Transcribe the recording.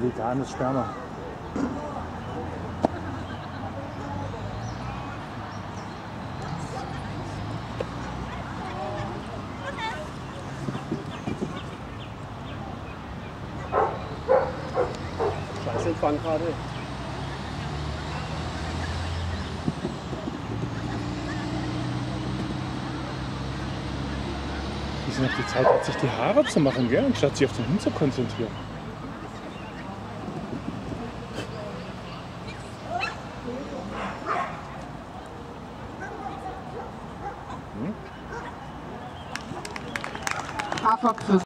Veganes Sperma. Scheiß Empfang gerade. Die sind auf die Zeit, hat sich die Haare zu machen, gell? Anstatt sich auf den Hund zu konzentrieren. Hafercrisp.